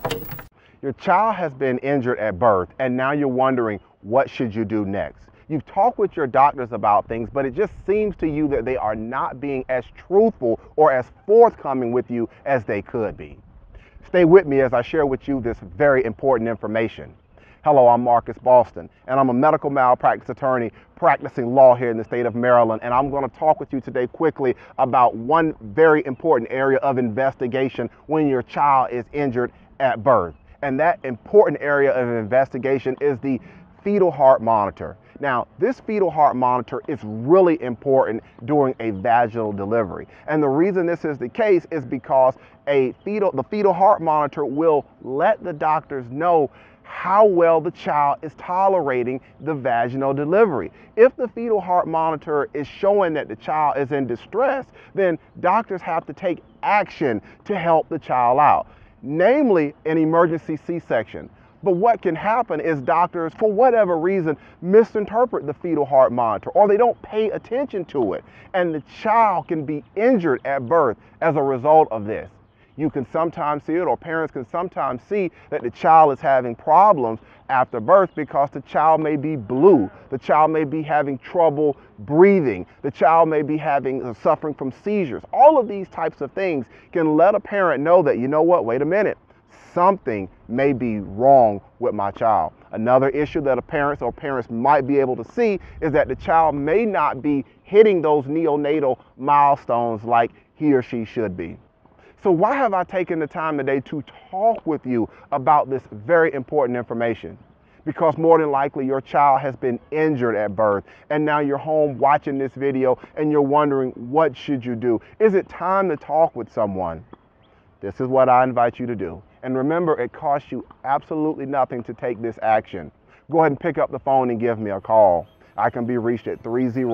Your child has been injured at birth, and now you're wondering, what should you do next? You've talked with your doctors about things, but it just seems to you that they are not being as truthful or as forthcoming with you as they could be. Stay with me as I share with you this very important information. Hello, I'm Marcus Boston, and I'm a medical malpractice attorney practicing law here in the state of Maryland, and I'm going to talk with you today quickly about one very important area of investigation when your child is injured at birth. And that important area of investigation is the fetal heart monitor. Now, this fetal heart monitor is really important during a vaginal delivery. And the reason this is the case is because the fetal heart monitor will let the doctors know how well the child is tolerating the vaginal delivery. If the fetal heart monitor is showing that the child is in distress, then doctors have to take action to help the child out, namely an emergency C-section. But what can happen is doctors, for whatever reason, misinterpret the fetal heart monitor, or they don't pay attention to it, and the child can be injured at birth as a result of this. You can sometimes see it, or parents can sometimes see that the child is having problems after birth because the child may be blue, the child may be having trouble breathing, the child may be suffering from seizures. All of these types of things can let a parent know that, you know what, wait a minute, something may be wrong with my child. Another issue that parents might be able to see is that the child may not be hitting those neonatal milestones like he or she should be. So why have I taken the time today to talk with you about this very important information? Because more than likely your child has been injured at birth, and now you're home watching this video and you're wondering, what should you do? Is it time to talk with someone? This is what I invite you to do. And remember, it costs you absolutely nothing to take this action. Go ahead and pick up the phone and give me a call. I can be reached at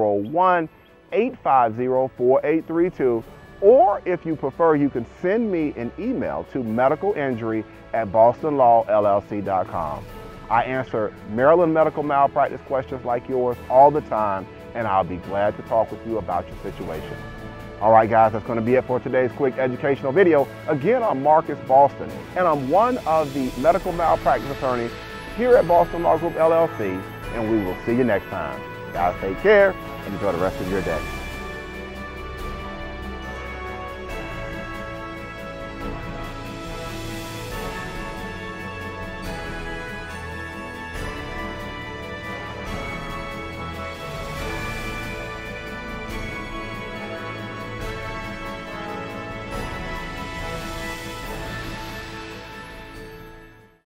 301-850-4832. Or if you prefer, you can send me an email to medicalinjury@bostonlawllc.com. I answer Maryland medical malpractice questions like yours all the time, and I'll be glad to talk with you about your situation. All right, guys, that's going to be it for today's quick educational video. Again, I'm Marcus Boston, and I'm one of the medical malpractice attorneys here at Boston Law Group, LLC, and we will see you next time. Guys, take care and enjoy the rest of your day.